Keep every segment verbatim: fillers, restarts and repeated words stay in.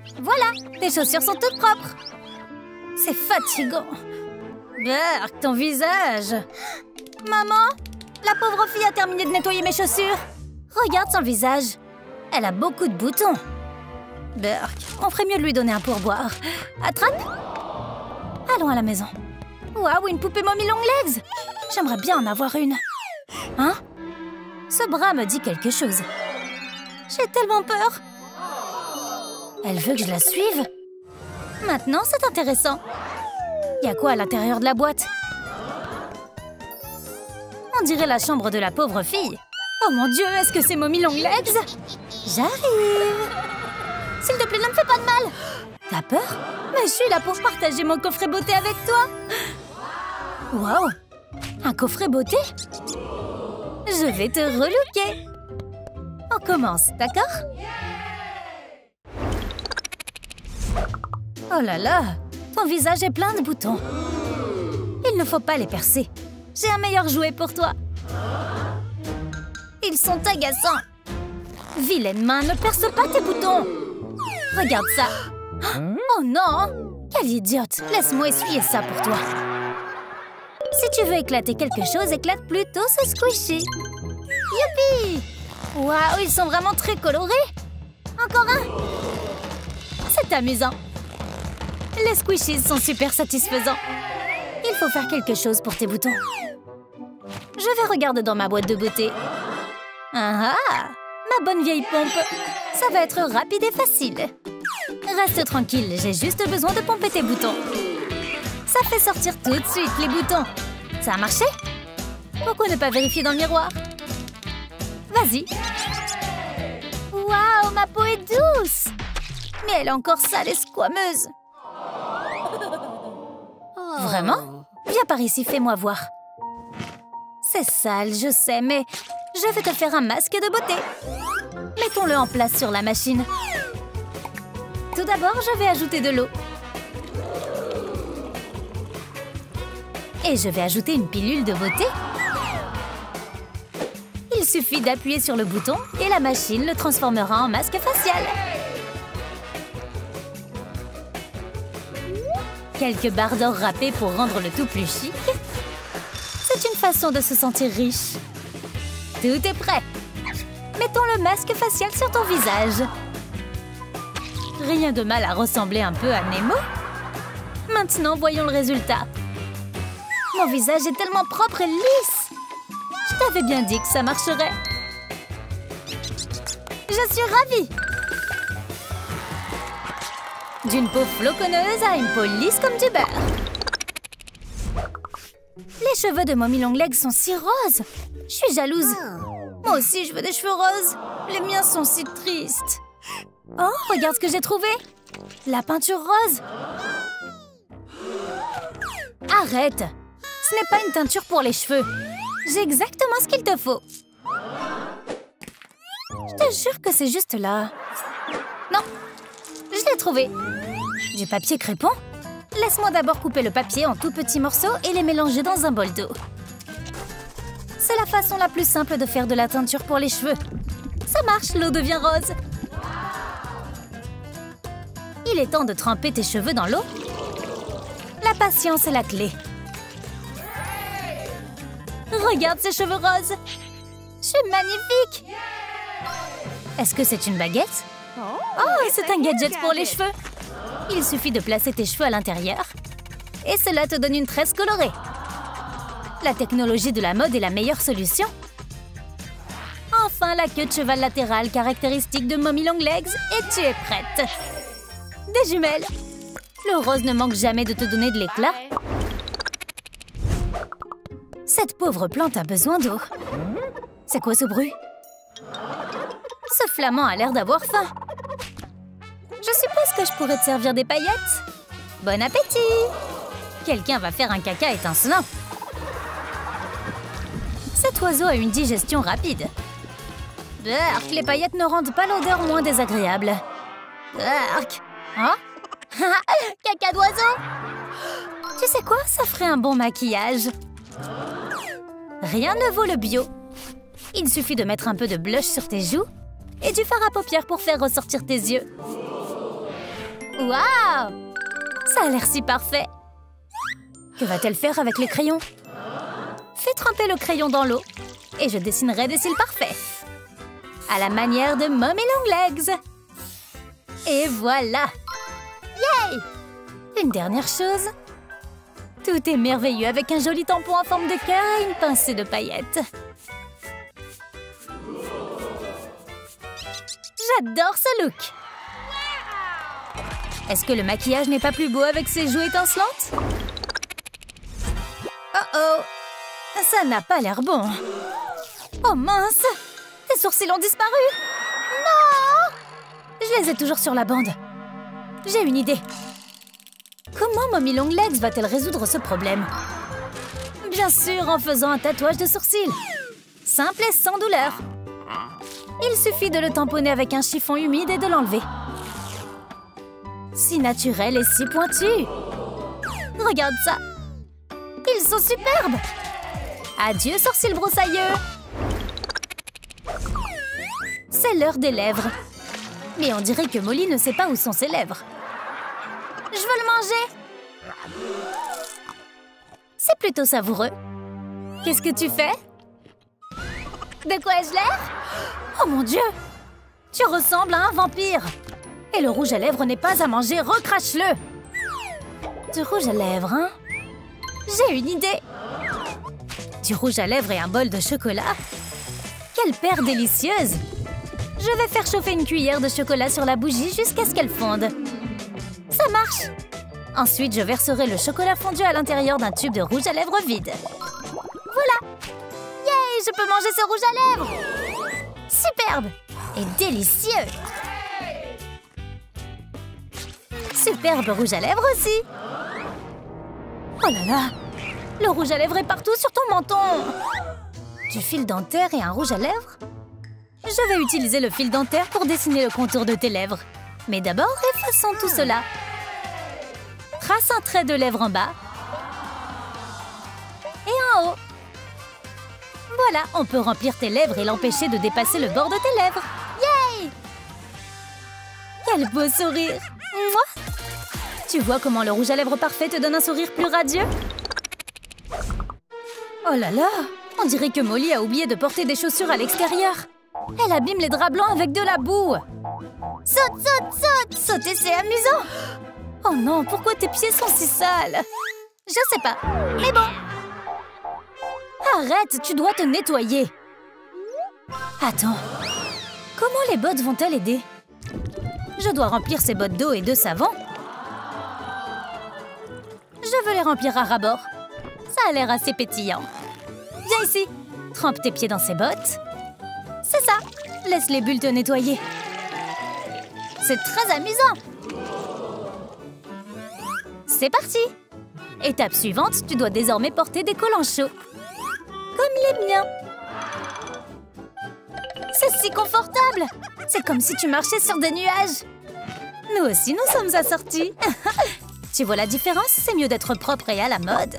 Voilà, tes chaussures sont toutes propres. C'est fatigant. Berk, ton visage. Maman, la pauvre fille a terminé de nettoyer mes chaussures. Regarde son visage. Elle a beaucoup de boutons. Berk, on ferait mieux de lui donner un pourboire. Attrape. Allons à la maison. Waouh, une poupée mommy long legs. J'aimerais bien en avoir une. Hein? Ce bras me dit quelque chose. J'ai tellement peur. Elle veut que je la suive? Maintenant, c'est intéressant. Il y a quoi à l'intérieur de la boîte? On dirait la chambre de la pauvre fille. Oh mon Dieu, est-ce que c'est mommy long legs? J'arrive. S'il te plaît, ne me fais pas de mal. T'as peur? Mais je suis là pour partager mon coffret beauté avec toi. Wow! Un coffret beauté? Je vais te relooker. On commence, d'accord? Oh là là! Ton visage est plein de boutons. Il ne faut pas les percer. J'ai un meilleur jouet pour toi. Ils sont agaçants. Vilaine main, ne perce pas tes boutons. Regarde ça. Oh non! Quelle idiote! Laisse-moi essuyer ça pour toi. Si tu veux éclater quelque chose, éclate plutôt ce squishy. Youpi! Waouh, ils sont vraiment très colorés. Encore un. C'est amusant. Les squishies sont super satisfaisants. Il faut faire quelque chose pour tes boutons. Je vais regarder dans ma boîte de beauté. Ah ah! Ma bonne vieille pompe. Ça va être rapide et facile. Reste tranquille, j'ai juste besoin de pomper tes boutons. Ça fait sortir tout de suite les boutons. Ça a marché? Pourquoi ne pas vérifier dans le miroir? Vas-y. Waouh, ma peau est douce. Mais elle est encore sale et squameuse. Vraiment? Viens par ici, fais-moi voir. C'est sale, je sais, mais je vais te faire un masque de beauté. Mettons-le en place sur la machine. Tout d'abord, je vais ajouter de l'eau. Et je vais ajouter une pilule de beauté. Il suffit d'appuyer sur le bouton et la machine le transformera en masque facial. Quelques barres d'or râpées pour rendre le tout plus chic. C'est une façon de se sentir riche. Tout est prêt. Mettons le masque facial sur ton visage. Rien de mal à ressembler un peu à Nemo. Maintenant, voyons le résultat. Mon visage est tellement propre et lisse. Je t'avais bien dit que ça marcherait. Je suis ravie. D'une peau floconneuse à une peau lisse comme du beurre. Les cheveux de Mommy Long Legs sont si roses. Je suis jalouse. Moi aussi, je veux des cheveux roses. Les miens sont si tristes. Oh, regarde ce que j'ai trouvé. La peinture rose. Arrête. Ce n'est pas une teinture pour les cheveux. J'ai exactement ce qu'il te faut. Je te jure que c'est juste là. Non, je l'ai trouvé. Du papier crépon? Laisse-moi d'abord couper le papier en tout petits morceaux et les mélanger dans un bol d'eau. C'est la façon la plus simple de faire de la teinture pour les cheveux. Ça marche, l'eau devient rose. Il est temps de tremper tes cheveux dans l'eau. La patience est la clé. Regarde ces cheveux roses. Je suis magnifique. Est-ce que c'est une baguette? Oh, c'est un gadget pour les cheveux. Il suffit de placer tes cheveux à l'intérieur. Et cela te donne une tresse colorée. La technologie de la mode est la meilleure solution. Enfin, la queue de cheval latérale caractéristique de Mommy Long Legs et tu es prête. Des jumelles. Le rose ne manque jamais de te donner de l'éclat. Cette pauvre plante a besoin d'eau. C'est quoi ce bruit? Ce flamand a l'air d'avoir faim. Je suppose que je pourrais te servir des paillettes. Bon appétit! Quelqu'un va faire un caca étincelant. Cet oiseau a une digestion rapide. Berk, les paillettes ne rendent pas l'odeur moins désagréable. Berk! Hein? Caca d'oiseau! Tu sais quoi? Ça ferait un bon maquillage. Rien ne vaut le bio. Il suffit de mettre un peu de blush sur tes joues et du fard à paupières pour faire ressortir tes yeux. Waouh! Ça a l'air si parfait. Que va-t-elle faire avec les crayons? Fais tremper le crayon dans l'eau et je dessinerai des cils parfaits. À la manière de Mommy Longlegs. Et voilà! Yay! Une dernière chose. Tout est merveilleux avec un joli tampon en forme de cœur et une pincée de paillettes. J'adore ce look! Est-ce que le maquillage n'est pas plus beau avec ses joues étincelantes? Oh oh! Ça n'a pas l'air bon. Oh mince! Tes sourcils ont disparu! Non! Je les ai toujours sur la bande. J'ai une idée. Comment Mommy Longlegs va-t-elle résoudre ce problème? Bien sûr, en faisant un tatouage de sourcils. Simple et sans douleur. Il suffit de le tamponner avec un chiffon humide et de l'enlever. Si naturel et si pointu. Regarde ça. Ils sont superbes. Adieu, sourcils broussailleux. C'est l'heure des lèvres. Mais on dirait que Molly ne sait pas où sont ses lèvres. Je veux le manger. C'est plutôt savoureux. Qu'est-ce que tu fais? De quoi ai-je l'air? Oh mon Dieu! Tu ressembles à un vampire. Et le rouge à lèvres n'est pas à manger, recrache-le. Du rouge à lèvres, hein? J'ai une idée. Du rouge à lèvres et un bol de chocolat. Quelle paire délicieuse! Je vais faire chauffer une cuillère de chocolat sur la bougie jusqu'à ce qu'elle fonde. Ça marche! Ensuite, je verserai le chocolat fondu à l'intérieur d'un tube de rouge à lèvres vide. Voilà! Yay! Je peux manger ce rouge à lèvres! Superbe! Et délicieux! Superbe rouge à lèvres aussi! Oh là là! Le rouge à lèvres est partout sur ton menton! Du fil dentaire et un rouge à lèvres? Je vais utiliser le fil dentaire pour dessiner le contour de tes lèvres. Mais d'abord, effaçons tout cela. Trace un trait de lèvres en bas. Et en haut. Voilà, on peut remplir tes lèvres et l'empêcher de dépasser le bord de tes lèvres. Yay! Quel beau sourire! Mouah! Tu vois comment le rouge à lèvres parfait te donne un sourire plus radieux? Oh là là! On dirait que Molly a oublié de porter des chaussures à l'extérieur. Elle abîme les draps blancs avec de la boue. Saute, saute, saute! Sauter, c'est amusant! Oh non, pourquoi tes pieds sont si sales? Je sais pas, mais bon. Arrête, tu dois te nettoyer. Attends, comment les bottes vont-elles aider? Je dois remplir ces bottes d'eau et de savon. Je veux les remplir à ras-bord. Ça a l'air assez pétillant. Viens ici, trempe tes pieds dans ces bottes. C'est ça, laisse les bulles te nettoyer. C'est très amusant. C'est parti. Étape suivante, tu dois désormais porter des collants chauds. Comme les miens. C'est si confortable. C'est comme si tu marchais sur des nuages. Nous aussi, nous sommes assortis. Tu vois la différence? C'est mieux d'être propre et à la mode.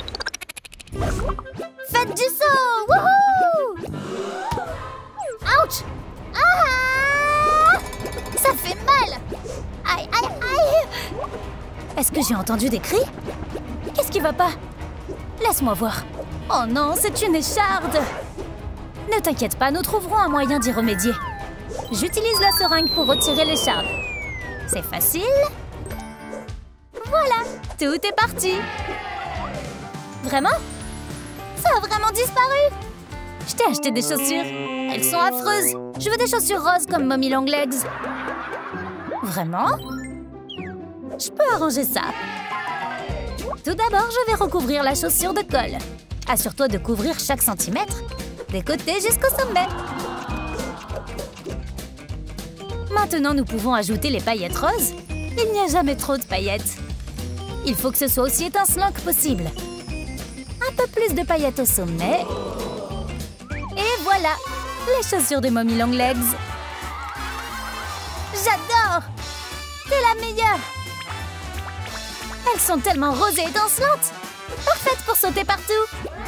Faites du saut! Wouhou! Ouch! Ah! Ça fait mal! Aïe, aïe, aïe! Est-ce que j'ai entendu des cris? Qu'est-ce qui va pas? Laisse-moi voir. Oh non, c'est une écharde! Ne t'inquiète pas, nous trouverons un moyen d'y remédier. J'utilise la seringue pour retirer l'écharde. C'est facile. Voilà, tout est parti. Vraiment? Ça a vraiment disparu? Je t'ai acheté des chaussures. Elles sont affreuses. Je veux des chaussures roses comme Mommy Longlegs. Vraiment? Je peux arranger ça. Tout d'abord, je vais recouvrir la chaussure de colle. Assure-toi de couvrir chaque centimètre, des côtés jusqu'au sommet. Maintenant, nous pouvons ajouter les paillettes roses. Il n'y a jamais trop de paillettes. Il faut que ce soit aussi étincelant que possible. Un peu plus de paillettes au sommet. Et voilà, les chaussures de Mommy Longlegs. J'adore! T'es la meilleure! Elles sont tellement roses et étincelantes! Parfaites pour sauter partout!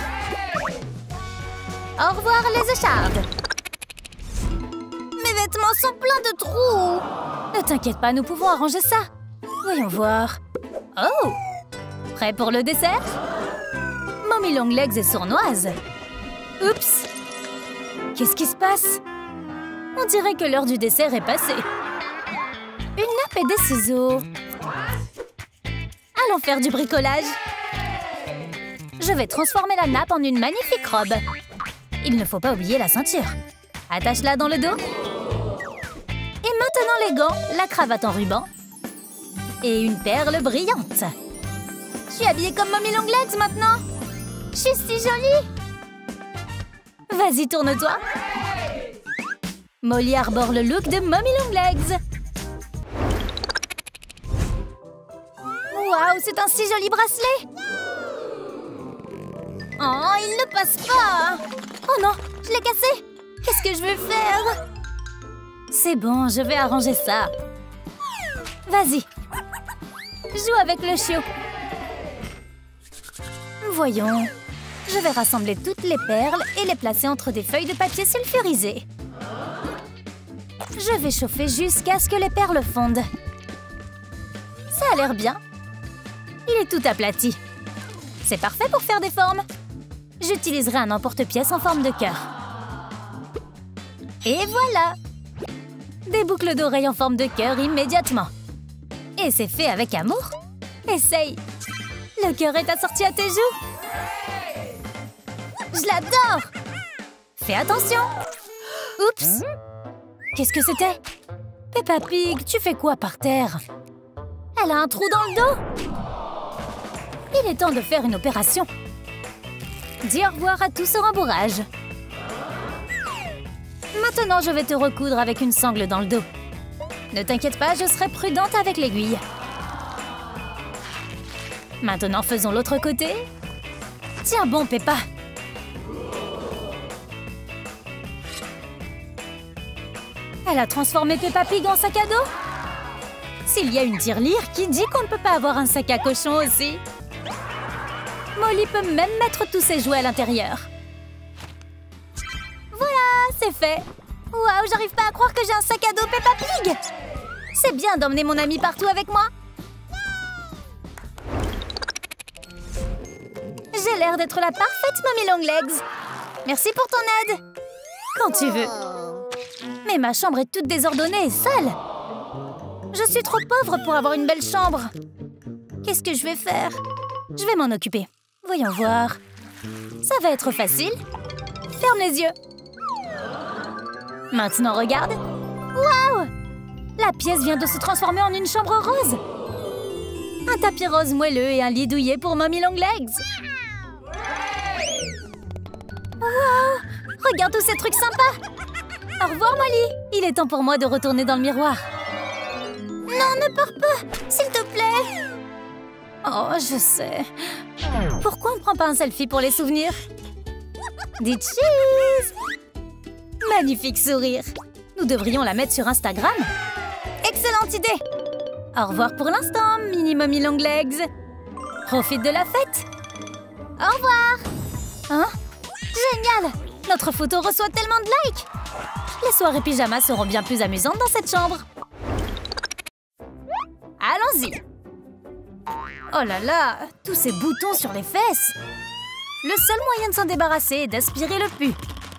Au revoir les échardes! Mes vêtements sont pleins de trous! Ne t'inquiète pas, nous pouvons arranger ça! Voyons voir. Oh! Prêt pour le dessert? Mommy Longlegs est sournoise. Oups! Qu'est-ce qui se passe? On dirait que l'heure du dessert est passée. Une nappe et des ciseaux. Allons faire du bricolage. Je vais transformer la nappe en une magnifique robe. Il ne faut pas oublier la ceinture. Attache-la dans le dos. Et maintenant les gants, la cravate en ruban. Et une perle brillante. Je suis habillée comme Mommy Longlegs maintenant. Je suis si jolie. Vas-y, tourne-toi. Molly arbore le look de Mommy Longlegs. Waouh, c'est un si joli bracelet. Oh, il ne passe pas. Oh non, je l'ai cassé. Qu'est-ce que je vais faire? C'est bon, je vais arranger ça. Vas-y. Joue avec le chiot. Voyons. Je vais rassembler toutes les perles et les placer entre des feuilles de papier sulfurisé. Je vais chauffer jusqu'à ce que les perles fondent. Ça a l'air bien. Il est tout aplati. C'est parfait pour faire des formes. J'utiliserai un emporte-pièce en forme de cœur. Et voilà! Des boucles d'oreilles en forme de cœur immédiatement. Et c'est fait avec amour. Essaye! Le cœur est assorti à tes joues. Je l'adore! Fais attention! Oups! Qu'est-ce que c'était? Peppa Pig, tu fais quoi par terre? Elle a un trou dans le dos! Il est temps de faire une opération. Dis au revoir à tout ce rembourrage. Maintenant, je vais te recoudre avec une sangle dans le dos. Ne t'inquiète pas, je serai prudente avec l'aiguille. Maintenant, faisons l'autre côté. Tiens bon, Peppa. Elle a transformé Peppa Pig en sac à dos. S'il y a une tirelire qui dit qu'on ne peut pas avoir un sac à cochon aussi. Molly peut même mettre tous ses jouets à l'intérieur. Voilà, c'est fait. Waouh, j'arrive pas à croire que j'ai un sac à dos Peppa Pig. C'est bien d'emmener mon ami partout avec moi. J'ai l'air d'être la parfaite Mommy Longlegs. Merci pour ton aide. Quand tu veux. Mais ma chambre est toute désordonnée et sale. Je suis trop pauvre pour avoir une belle chambre. Qu'est-ce que je vais faire? Je vais m'en occuper. Voyons voir. Ça va être facile. Ferme les yeux. Maintenant, regarde. Waouh! La pièce vient de se transformer en une chambre rose. Un tapis rose moelleux et un lit douillet pour Mommy Longlegs. Waouh! Regarde tous ces trucs sympas. Au revoir, Molly. Il est temps pour moi de retourner dans le miroir. Non, ne pars pas, s'il te plaît. Oh, je sais. Pourquoi on ne prend pas un selfie pour les souvenirs? Dis cheese! Magnifique sourire. Nous devrions la mettre sur Instagram. Excellente idée. Au revoir pour l'instant, mini Mommy Longlegs. Profite de la fête. Au revoir. Hein? Génial! Notre photo reçoit tellement de likes. Les soirées pyjama seront bien plus amusantes dans cette chambre. Allons-y. Oh là là, tous ces boutons sur les fesses. Le seul moyen de s'en débarrasser est d'aspirer le pus.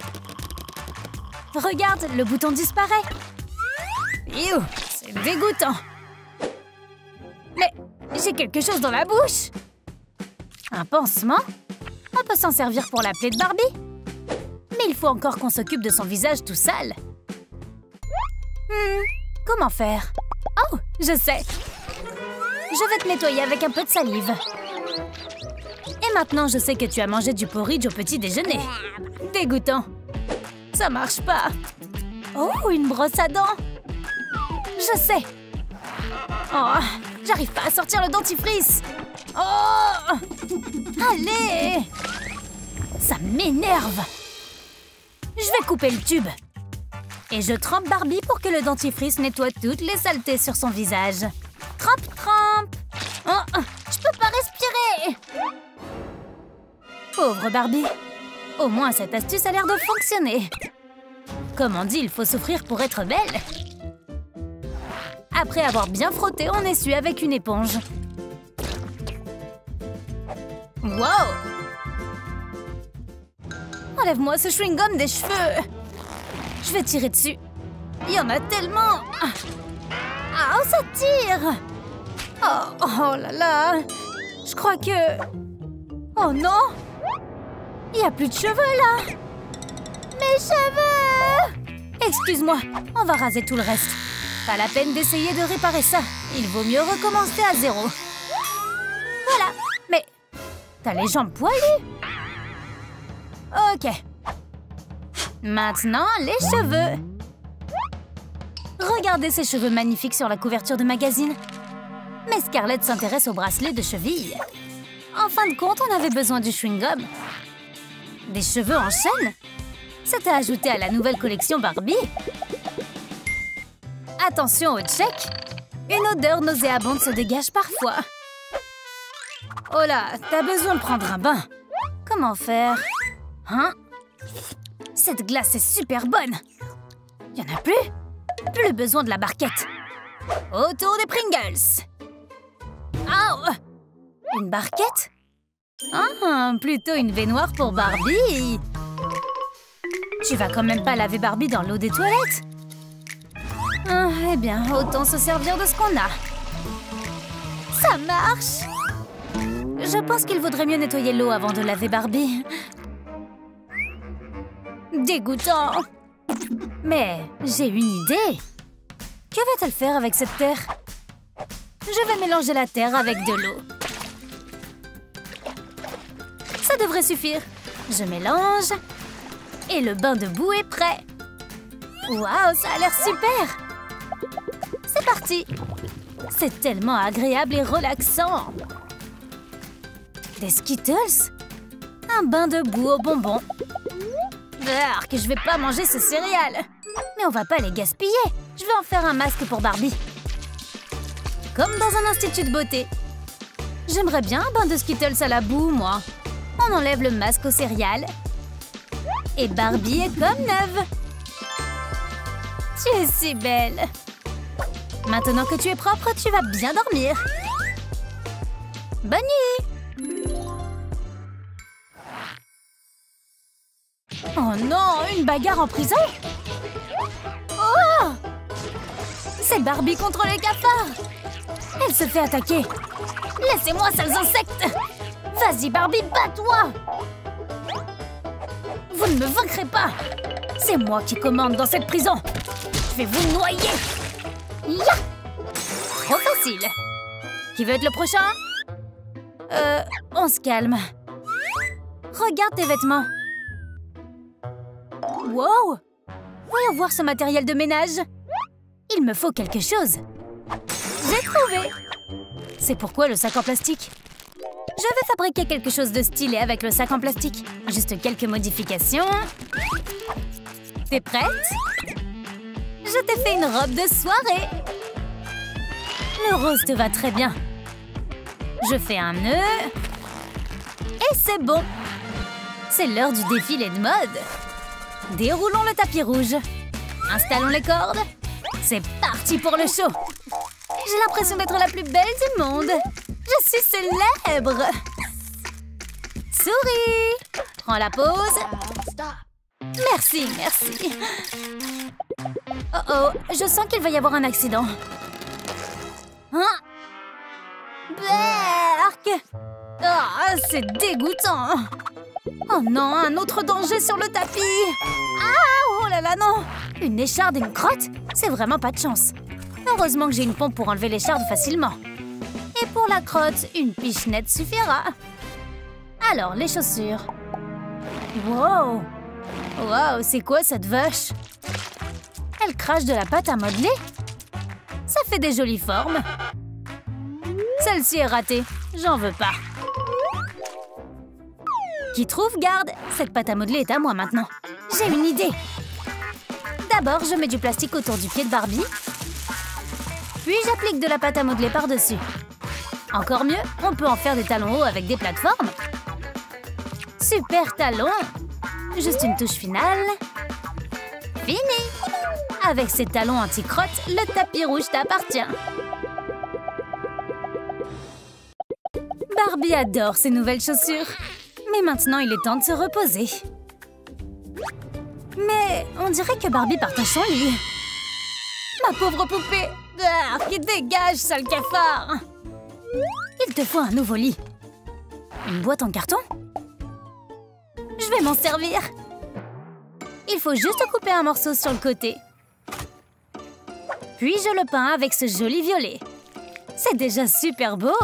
Regarde, le bouton disparaît. Iouh, c'est dégoûtant. Mais j'ai quelque chose dans la bouche. Un pansement? On peut s'en servir pour la plaie de Barbie. Mais il faut encore qu'on s'occupe de son visage tout sale. Hmm, comment faire? Oh, je sais. Je vais te nettoyer avec un peu de salive. Et maintenant, je sais que tu as mangé du porridge au petit déjeuner. Dégoûtant. Ça marche pas. Oh, une brosse à dents. Je sais. Oh, j'arrive pas à sortir le dentifrice. Oh! Allez! Ça m'énerve. Je vais couper le tube. Et je trempe Barbie pour que le dentifrice nettoie toutes les saletés sur son visage. Trempe, trempe. Oh, je peux pas respirer. Pauvre Barbie. Au moins, cette astuce a l'air de fonctionner. Comme on dit, il faut souffrir pour être belle. Après avoir bien frotté, on essuie avec une éponge. Wow! Enlève-moi ce chewing-gum des cheveux! Je vais tirer dessus. Il y en a tellement! Ah, ça tire! Oh, oh là là! Je crois que... Oh non! Il n'y a plus de cheveux là! Mes cheveux! Excuse-moi, on va raser tout le reste. Pas la peine d'essayer de réparer ça. Il vaut mieux recommencer à zéro. Voilà. Mais t'as les jambes poilues. Ok. Maintenant, les cheveux. Regardez ces cheveux magnifiques sur la couverture de magazine. Mais Scarlett s'intéresse au bracelet de cheville. En fin de compte, on avait besoin du chewing-gum. Des cheveux en chaîne? C'était ajouté à la nouvelle collection Barbie. Attention au check. Une odeur nauséabonde se dégage parfois. Oh là, t'as besoin de prendre un bain. Comment faire? Hein? Cette glace est super bonne. Y en a plus? Plus besoin de la barquette. Autour des Pringles. Oh! Une barquette? Ah, plutôt une baignoire pour Barbie. Tu vas quand même pas laver Barbie dans l'eau des toilettes? Ah, eh bien, autant se servir de ce qu'on a. Ça marche! Je pense qu'il vaudrait mieux nettoyer l'eau avant de laver Barbie. Dégoûtant! Mais j'ai une idée. Que va-t-elle faire avec cette terre? Je vais mélanger la terre avec de l'eau. Ça devrait suffire. Je mélange. Et le bain de boue est prêt. Waouh, ça a l'air super! C'est parti! C'est tellement agréable et relaxant! Des Skittles? Un bain de boue aux bonbons. Arrgh, que je vais pas manger ce céréales! Mais on va pas les gaspiller! Je vais en faire un masque pour Barbie. Comme dans un institut de beauté. J'aimerais bien un bain de Skittles à la boue, moi. On enlève le masque aux céréales. Et Barbie est comme neuve. Tu es si belle. Maintenant que tu es propre, tu vas bien dormir. Bonne nuit. Oh non, une bagarre en prison? Oh! C'est Barbie contre les cafards. Elle se fait attaquer. Laissez-moi, sales insectes. Vas-y, Barbie, bats-toi. Vous ne me vaincrez pas. C'est moi qui commande dans cette prison. Je vais vous noyer. Ya! Trop facile. Qui veut être le prochain? Euh, on se calme. Regarde tes vêtements. Wow! Voyons voir ce matériel de ménage. Il me faut quelque chose. J'ai trouvé. C'est pourquoi le sac en plastique? Je vais fabriquer quelque chose de stylé avec le sac en plastique. Juste quelques modifications. T'es prête? Je t'ai fait une robe de soirée. Le rose te va très bien. Je fais un nœud. Et c'est bon. C'est l'heure du défilé de mode. Déroulons le tapis rouge. Installons les cordes. C'est parti pour le show. J'ai l'impression d'être la plus belle du monde. Je suis célèbre. Souris. Prends la pause. Merci, merci. Oh oh, je sens qu'il va y avoir un accident. Hein? Berk! Ah, c'est dégoûtant. Oh non, un autre danger sur le tapis. Ah, oh là là, non. Une écharde et une crotte? C'est vraiment pas de chance. Heureusement que j'ai une pompe pour enlever l'écharde facilement. Et pour la crotte, une pichenette suffira. Alors, les chaussures. Wow! Wow, c'est quoi cette vache? Elle crache de la pâte à modeler? Ça fait des jolies formes. Celle-ci est ratée. J'en veux pas. Qui trouve, garde. Cette pâte à modeler est à moi maintenant. J'ai une idée. D'abord, je mets du plastique autour du pied de Barbie. Puis j'applique de la pâte à modeler par-dessus. Encore mieux, on peut en faire des talons hauts avec des plateformes. Super talons. Juste une touche finale. Fini. Avec ses talons anti-crotte, le tapis rouge t'appartient. Barbie adore ses nouvelles chaussures. Mais maintenant, il est temps de se reposer. Mais on dirait que Barbie partage son lit. Ma pauvre poupée! Ah, qui dégage, sale cafard! Il te faut un nouveau lit. Une boîte en carton? Je vais m'en servir. Il faut juste couper un morceau sur le côté. Puis je le peins avec ce joli violet. C'est déjà super beau!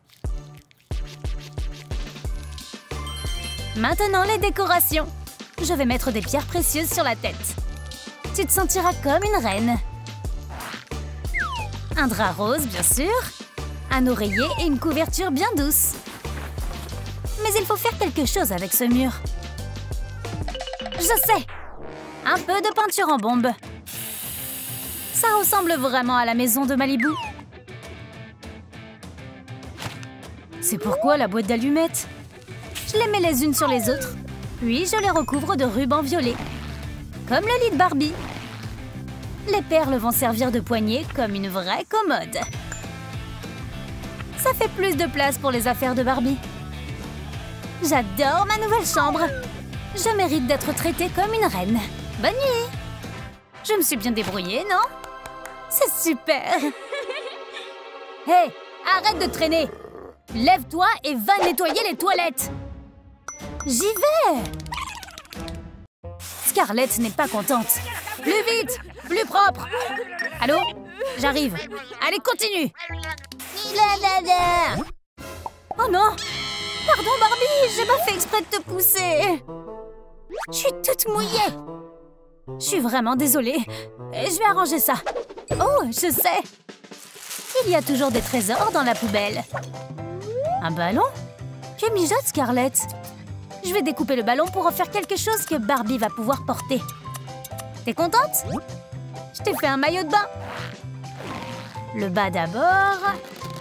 Maintenant, les décorations. Je vais mettre des pierres précieuses sur la tête. Tu te sentiras comme une reine. Un drap rose, bien sûr. Un oreiller et une couverture bien douce. Mais il faut faire quelque chose avec ce mur. Je sais! Un peu de peinture en bombe. Ça ressemble vraiment à la maison de Malibu. C'est pourquoi la boîte d'allumettes. Je les mets les unes sur les autres. Puis je les recouvre de ruban violet. Comme le lit de Barbie. Les perles vont servir de poignée comme une vraie commode. Ça fait plus de place pour les affaires de Barbie. J'adore ma nouvelle chambre. Je mérite d'être traitée comme une reine. Bonne nuit. Je me suis bien débrouillée, non? C'est super. Hé, hey, arrête de traîner. Lève-toi et va nettoyer les toilettes. J'y vais. Scarlett n'est pas contente. Plus vite, plus propre. Allô? J'arrive. Allez, continue. Oh non! Pardon, Barbie, j'ai pas fait exprès de te pousser. Je suis toute mouillée. Je suis vraiment désolée. Je vais arranger ça. Oh, je sais. Il y a toujours des trésors dans la poubelle. Un ballon? Que mijote, Scarlett? Je vais découper le ballon pour en faire quelque chose que Barbie va pouvoir porter. T'es contente? Je t'ai fait un maillot de bain. Le bas d'abord.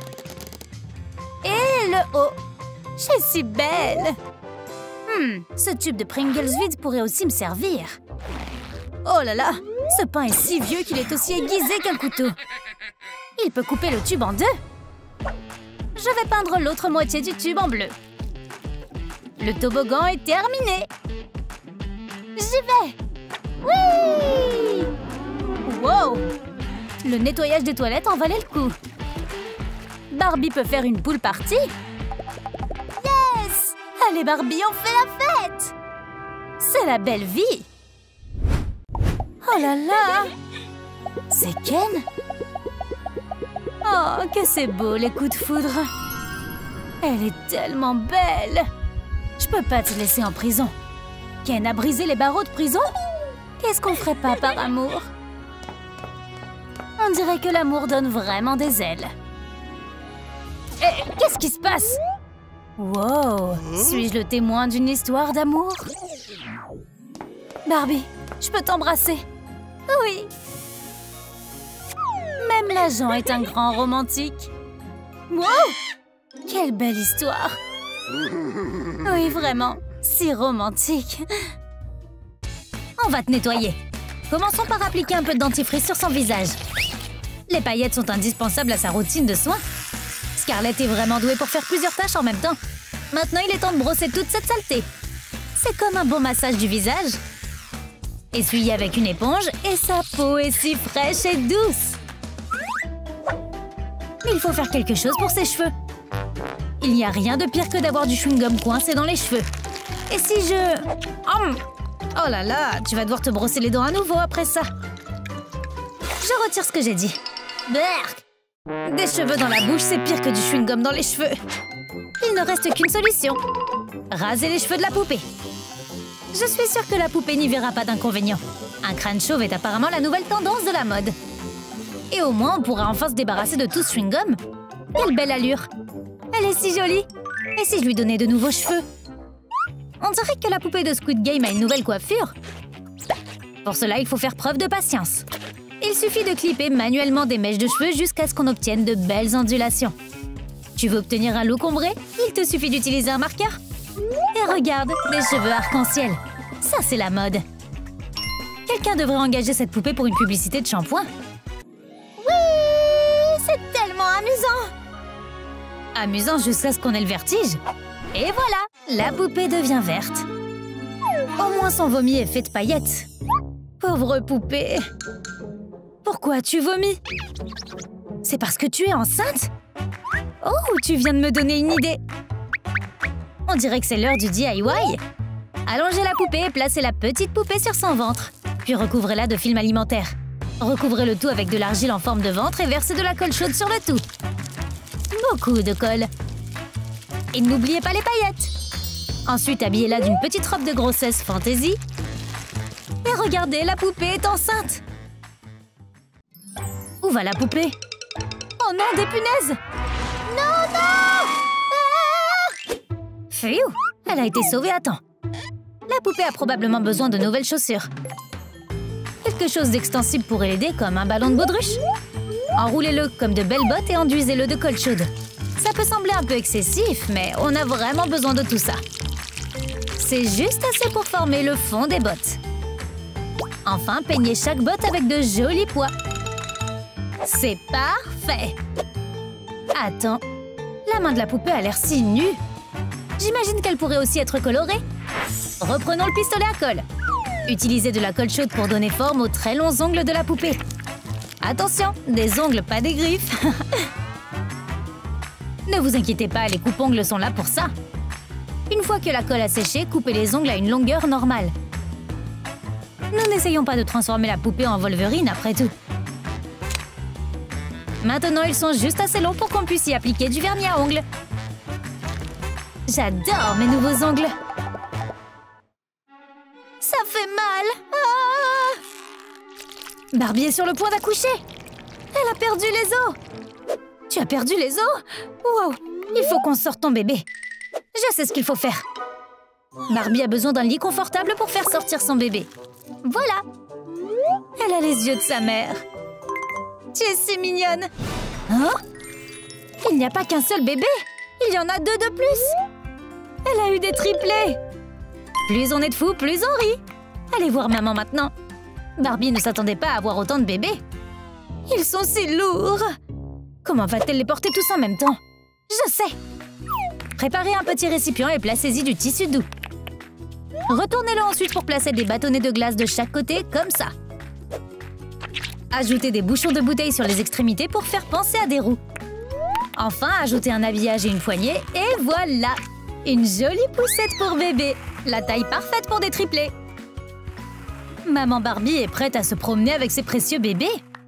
Et le haut. Je suis si belle. Hmm, ce tube de Pringles vide pourrait aussi me servir. Oh là là, ce pain est si vieux qu'il est aussi aiguisé qu'un couteau. Il peut couper le tube en deux. Je vais peindre l'autre moitié du tube en bleu. Le toboggan est terminé. J'y vais. Oui! Wow! Le nettoyage des toilettes en valait le coup. Barbie peut faire une pool party. Yes! Allez Barbie, on fait la fête! C'est la belle vie. Oh là là! C'est Ken? Oh, que c'est beau les coups de foudre. Elle est tellement belle. Je peux pas te laisser en prison. Ken a brisé les barreaux de prison? Qu'est-ce qu'on ferait pas par amour? On dirait que l'amour donne vraiment des ailes. Eh, qu'est-ce qui se passe? Wow, suis-je le témoin d'une histoire d'amour? Barbie, je peux t'embrasser? Oui. Même l'agent est un grand romantique. Wow! Quelle belle histoire! Oui, vraiment, si romantique. On va te nettoyer. Commençons par appliquer un peu de dentifrice sur son visage. Les paillettes sont indispensables à sa routine de soins. Scarlett est vraiment douée pour faire plusieurs tâches en même temps. Maintenant, il est temps de brosser toute cette saleté. C'est comme un bon massage du visage. Essuyez avec une éponge et sa peau est si fraîche et douce. Mais il faut faire quelque chose pour ses cheveux. Il n'y a rien de pire que d'avoir du chewing-gum coincé dans les cheveux. Et si je... Oh, oh là là, tu vas devoir te brosser les dents à nouveau après ça. Je retire ce que j'ai dit. Berk! Des cheveux dans la bouche, c'est pire que du chewing-gum dans les cheveux. Il ne reste qu'une solution. Raser les cheveux de la poupée. Je suis sûre que la poupée n'y verra pas d'inconvénient. Un crâne chauve est apparemment la nouvelle tendance de la mode. Et au moins, on pourra enfin se débarrasser de tout ce chewing-gum. Quelle belle allure. Elle est si jolie. Et si je lui donnais de nouveaux cheveux? On dirait que la poupée de Squid Game a une nouvelle coiffure. Pour cela, il faut faire preuve de patience. Il suffit de clipper manuellement des mèches de cheveux jusqu'à ce qu'on obtienne de belles ondulations. Tu veux obtenir un look ombré? Il te suffit d'utiliser un marqueur. Et regarde, des cheveux arc-en-ciel. Ça, c'est la mode. Quelqu'un devrait engager cette poupée pour une publicité de shampoing. Oui, c'est tellement amusant. Amusant jusqu'à ce qu'on ait le vertige. Et voilà, la poupée devient verte. Au moins son vomi est fait de paillettes. Pauvre poupée. Pourquoi tu vomis? C'est parce que tu es enceinte? Oh, tu viens de me donner une idée. On dirait que c'est l'heure du D I Y. Allongez la poupée et placez la petite poupée sur son ventre. Puis recouvrez-la de film alimentaire. Recouvrez le tout avec de l'argile en forme de ventre et versez de la colle chaude sur le tout. Beaucoup de colle. Et n'oubliez pas les paillettes. Ensuite, habillez-la d'une petite robe de grossesse fantaisie. Et regardez, la poupée est enceinte. Où va la poupée? Oh non, des punaises! Non, non! Ah! Pfiou! Elle a été sauvée à temps. La poupée a probablement besoin de nouvelles chaussures. Quelque chose d'extensible pourrait l'aider, comme un ballon de baudruche. Enroulez-le comme de belles bottes et enduisez-le de colle chaude. Ça peut sembler un peu excessif, mais on a vraiment besoin de tout ça. C'est juste assez pour former le fond des bottes. Enfin, peignez chaque botte avec de jolis pois. C'est parfait! Attends, la main de la poupée a l'air si nue. J'imagine qu'elle pourrait aussi être colorée. Reprenons le pistolet à colle. Utilisez de la colle chaude pour donner forme aux très longs ongles de la poupée. Attention, des ongles, pas des griffes. Ne vous inquiétez pas, les coupe-ongles sont là pour ça. Une fois que la colle a séché, coupez les ongles à une longueur normale. Nous n'essayons pas de transformer la poupée en Wolverine après tout. Maintenant, ils sont juste assez longs pour qu'on puisse y appliquer du vernis à ongles. J'adore mes nouveaux ongles. Ça fait mal. Ah! Barbie est sur le point d'accoucher. Elle a perdu les os. Tu as perdu les os? Wow, il faut qu'on sorte ton bébé. Je sais ce qu'il faut faire. Barbie a besoin d'un lit confortable pour faire sortir son bébé. Voilà. Elle a les yeux de sa mère. Tu es si mignonne. Hein? Il n'y a pas qu'un seul bébé. Il y en a deux de plus. Elle a eu des triplés. Plus on est de fous, plus on rit. Allez voir maman maintenant. Barbie ne s'attendait pas à avoir autant de bébés. Ils sont si lourds. Comment va-t-elle les porter tous en même temps? Je sais. Préparez un petit récipient et placez-y du tissu doux. Retournez-le ensuite pour placer des bâtonnets de glace de chaque côté, comme ça. Ajoutez des bouchons de bouteilles sur les extrémités pour faire penser à des roues. Enfin, ajoutez un habillage et une poignée, et voilà! Une jolie poussette pour bébé. La taille parfaite pour des triplés. Maman Barbie est prête à se promener avec ses précieux bébés.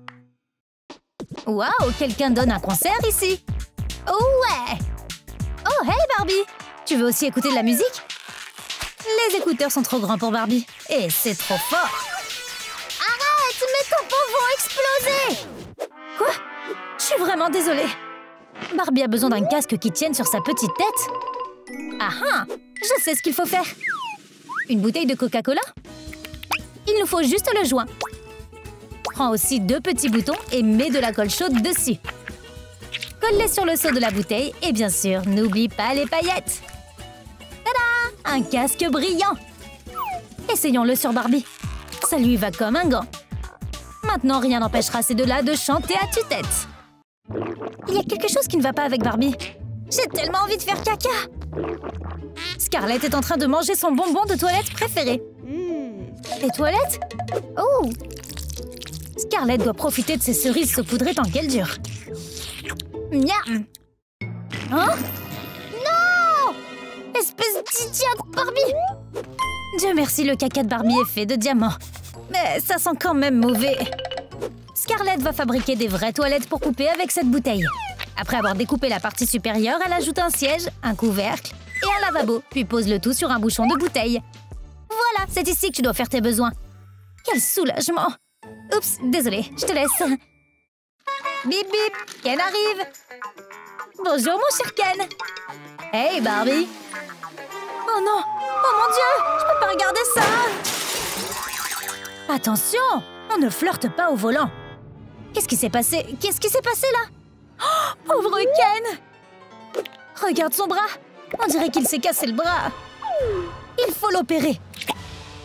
Waouh, quelqu'un donne un concert ici. Oh ouais! Oh, hey Barbie! Tu veux aussi écouter de la musique? Les écouteurs sont trop grands pour Barbie. Et c'est trop fort. Arrête! Mes tampons vont exploser! Quoi? Je suis vraiment désolée. Barbie a besoin d'un casque qui tienne sur sa petite tête. Ah ah! Je sais ce qu'il faut faire. Une bouteille de Coca-Cola? Il nous faut juste le joint. Prends aussi deux petits boutons et mets de la colle chaude dessus. Colle-les sur le seau de la bouteille et bien sûr, n'oublie pas les paillettes. Tada! Un casque brillant. Essayons-le sur Barbie. Ça lui va comme un gant. Maintenant, rien n'empêchera ces deux-là de chanter à tue-tête. Il y a quelque chose qui ne va pas avec Barbie. J'ai tellement envie de faire caca. Scarlett est en train de manger son bonbon de toilette préféré. Les toilettes? Oh! Scarlett doit profiter de ses cerises saupoudrées tant qu'elle dure. Miam! Hein? Non! Espèce d'idiote Barbie! Dieu merci, le caca de Barbie est fait de diamants. Mais ça sent quand même mauvais. Scarlett va fabriquer des vraies toilettes pour poupées avec cette bouteille. Après avoir découpé la partie supérieure, elle ajoute un siège, un couvercle et un lavabo, puis pose le tout sur un bouchon de bouteille. Voilà, c'est ici que tu dois faire tes besoins. Quel soulagement! Oups, désolée, je te laisse. Bip bip, Ken arrive. Bonjour mon cher Ken. Hey Barbie. Oh non, oh mon Dieu, je peux pas regarder ça. Attention, on ne flirte pas au volant. Qu'est-ce qui s'est passé? Qu'est-ce qui s'est passé là? Oh, pauvre Ken. Regarde son bras. On dirait qu'il s'est cassé le bras. Il faut l'opérer.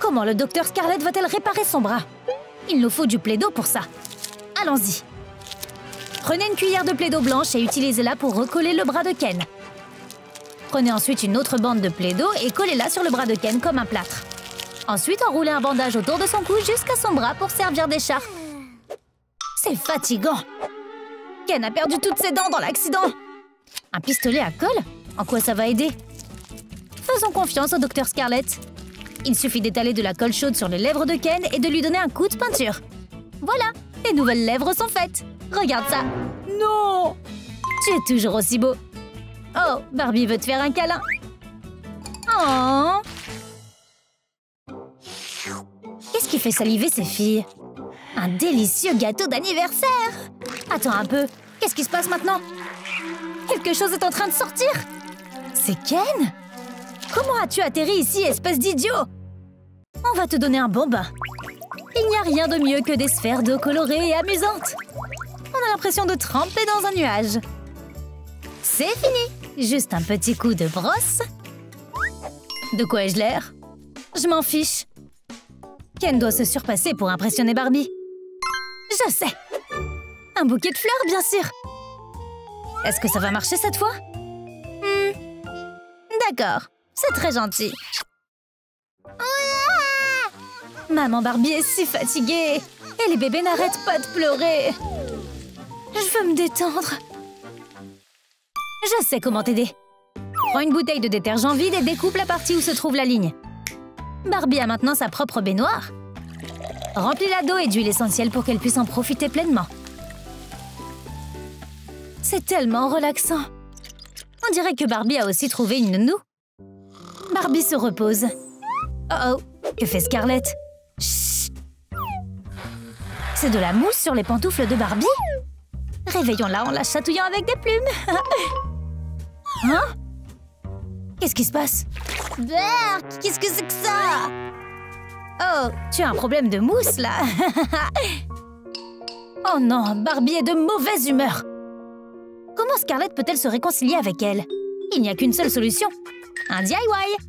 Comment le docteur Scarlett va-t-elle réparer son bras? Il nous faut du Play-Doh pour ça. Allons-y. Prenez une cuillère de Play-Doh blanche et utilisez-la pour recoller le bras de Ken. Prenez ensuite une autre bande de Play-Doh et collez-la sur le bras de Ken comme un plâtre. Ensuite, enroulez un bandage autour de son cou jusqu'à son bras pour servir d'écharpe. C'est fatigant. Ken a perdu toutes ses dents dans l'accident. Un pistolet à colle? En quoi ça va aider? Faisons confiance au docteur Scarlett. Il suffit d'étaler de la colle chaude sur les lèvres de Ken et de lui donner un coup de peinture. Voilà, les nouvelles lèvres sont faites. Regarde ça. Non! Tu es toujours aussi beau. Oh, Barbie veut te faire un câlin. Oh! Qu'est-ce qui fait saliver ces filles? Un délicieux gâteau d'anniversaire! Attends un peu, qu'est-ce qui se passe maintenant? Quelque chose est en train de sortir! C'est Ken? Comment as-tu atterri ici, espèce d'idiot? On va te donner un bon bain. Il n'y a rien de mieux que des sphères d'eau colorées et amusantes. On a l'impression de tremper dans un nuage. C'est fini! Juste un petit coup de brosse. De quoi ai-je l'air? Je m'en fiche. Ken doit se surpasser pour impressionner Barbie. Je sais! Un bouquet de fleurs, bien sûr! Est-ce que ça va marcher cette fois? hmm. D'accord, c'est très gentil. Maman Barbie est si fatiguée et les bébés n'arrêtent pas de pleurer. Je veux me détendre. Je sais comment t'aider. Prends une bouteille de détergent vide et découpe la partie où se trouve la ligne. Barbie a maintenant sa propre baignoire. Remplis-la d'eau et d'huile essentielle pour qu'elle puisse en profiter pleinement. C'est tellement relaxant. On dirait que Barbie a aussi trouvé une nounou. Barbie se repose. Oh oh, que fait Scarlett? Chut. C'est de la mousse sur les pantoufles de Barbie? Réveillons-la en la chatouillant avec des plumes. Hein? Qu'est-ce qui se passe? Berk, qu'est-ce que c'est que ça? Oh, tu as un problème de mousse, là. Oh non, Barbie est de mauvaise humeur. Comment Scarlett peut-elle se réconcilier avec elle? Il n'y a qu'une seule solution. Un D I